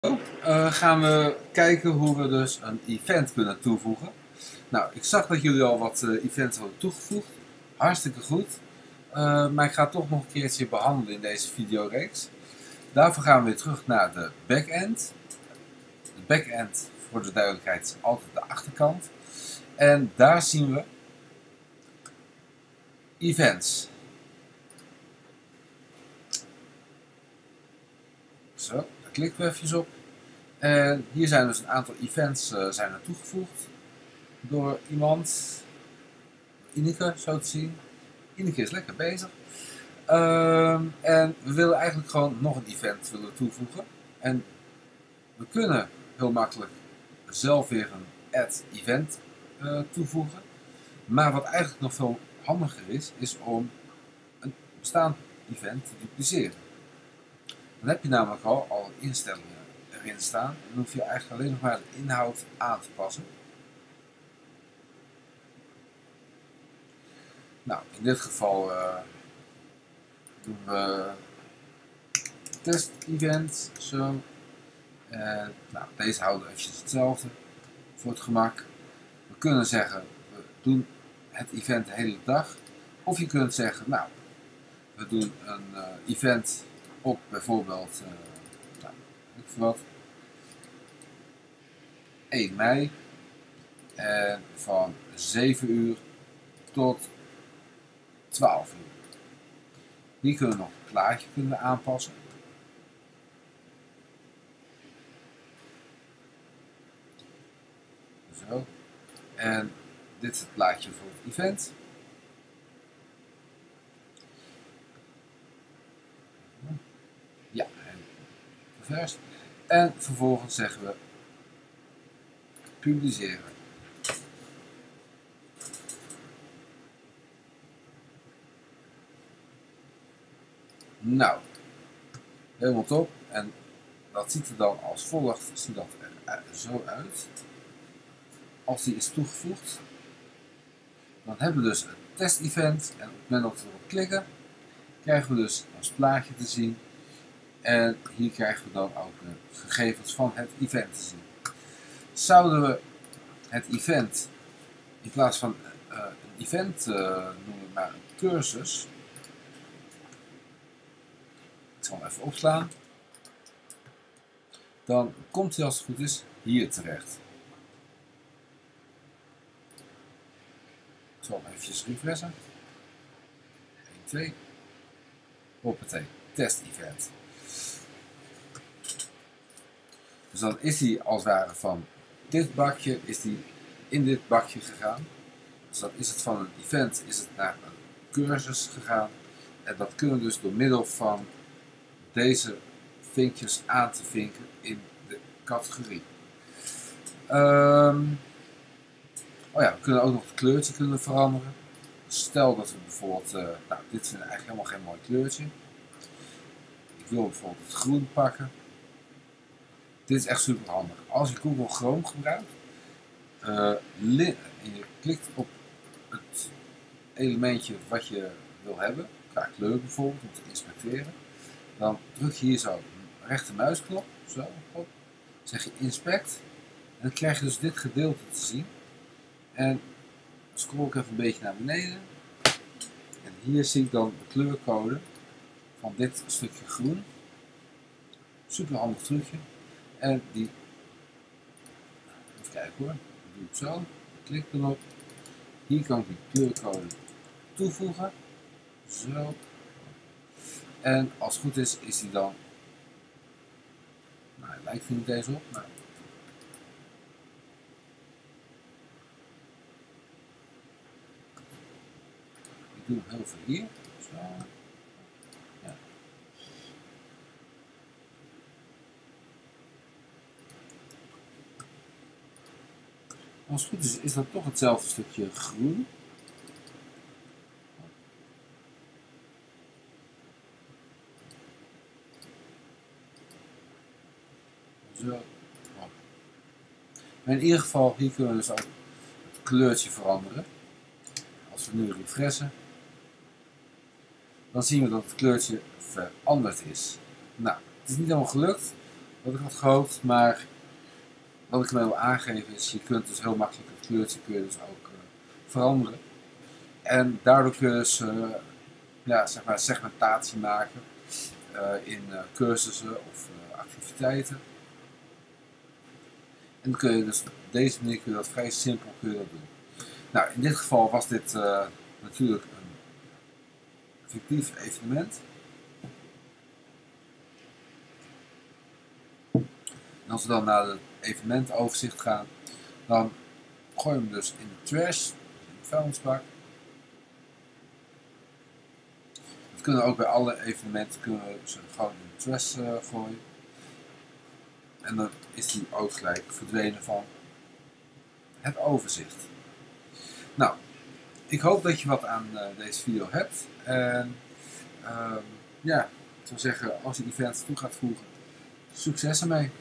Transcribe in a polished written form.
Gaan we kijken hoe we dus een event kunnen toevoegen. Nou, ik zag dat jullie al wat events hadden toegevoegd. Hartstikke goed. Maar ik ga het toch nog een keertje behandelen in deze videoreeks. Daarvoor gaan we weer terug naar de backend. De backend, voor de duidelijkheid, is altijd de achterkant. En daar zien we events. Zo, daar klikken we even op. En hier zijn dus een aantal events zijn er toegevoegd door iemand. Ineke, zo te zien. Ineke is lekker bezig. En we willen eigenlijk gewoon nog een event toevoegen. En we kunnen heel makkelijk zelf weer een add event toevoegen. Maar wat eigenlijk nog veel handiger is om een bestaand event te dupliceren. Dan heb je namelijk al instellingen erin staan. En dan hoef je eigenlijk alleen nog maar de inhoud aan te passen. Nou, in dit geval doen we test event, zo. Nou, deze houden we eventjes hetzelfde voor het gemak. We kunnen zeggen, we doen het event de hele dag. Of je kunt zeggen, nou, we doen een event op bijvoorbeeld, nou, ik weet wat, 1 mei. En van 7 uur tot 12 uur. Hier kunnen we nog een plaatje aanpassen. Zo. En dit is het plaatje voor het event. Ja, en reverse. En vervolgens zeggen we publiceren. Nou, helemaal top. En dat ziet er dan als volgt, ziet dat er zo uit. Als die is toegevoegd, dan hebben we dus een test-event. En op het moment dat we erop klikken, krijgen we dus ons plaatje te zien. En hier krijgen we dan ook de gegevens van het event te zien. Zouden we het event, in plaats van een event noemen we maar een cursus. Ik zal hem even opslaan. Dan komt hij als het goed is hier terecht. Ik zal hem eventjes refreshen. 1, 2. Hoppatee, test event. Dus dan is hij als het ware van dit bakje, is die in dit bakje gegaan. Dus dan is het van een event, is het naar een cursus gegaan. En dat kunnen we dus door middel van deze vinkjes aan te vinken in de categorie. Oh ja, we kunnen ook nog het kleurtje veranderen. Stel dat we bijvoorbeeld, nou dit vind ik eigenlijk helemaal geen mooi kleurtje. Ik wil bijvoorbeeld het groen pakken. Dit is echt super handig. Als je Google Chrome gebruikt en je klikt op het elementje wat je wil hebben, qua kleur bijvoorbeeld, om te inspecteren, dan druk je hier zo rechtermuisknop, zo, op, zeg je inspect en dan krijg je dus dit gedeelte te zien. En scroll ik even een beetje naar beneden en hier zie ik dan de kleurcode van dit stukje groen. Super handig trucje. En die, even kijken hoor, dat doe ik zo, klik erop. Hier kan ik die kleurcode toevoegen. Zo. En als het goed is, is die dan, nou hij lijkt er niet eens op, maar ik doe hem heel veel hier. Zo. Ja. Als het goed is, is dat toch hetzelfde stukje groen. Zo. Maar in ieder geval, hier kunnen we dus ook het kleurtje veranderen. Als we nu refreshen, dan zien we dat het kleurtje veranderd is. Nou, het is niet helemaal gelukt, wat ik had gehoopt, maar wat ik me wil aangeven is, je kunt dus heel makkelijk het kleurtje kun je dus ook veranderen. En daardoor kun je dus ja, zeg maar segmentatie maken in cursussen of activiteiten. En dan kun je dus op deze manier kun je dat vrij simpel kun je dat doen. Nou, in dit geval was dit natuurlijk een fictief evenement. En als we dan naar het evenementoverzicht gaan, dan gooi je hem dus in de trash, in de vuilnisbak. Dat kunnen we ook bij alle evenementen kunnen we ze gewoon in de trash gooien. En dan is die ook gelijk verdwenen van het overzicht. Nou, ik hoop dat je wat aan deze video hebt. En ja, ik zou zeggen, als je events toe gaat voegen, succes ermee.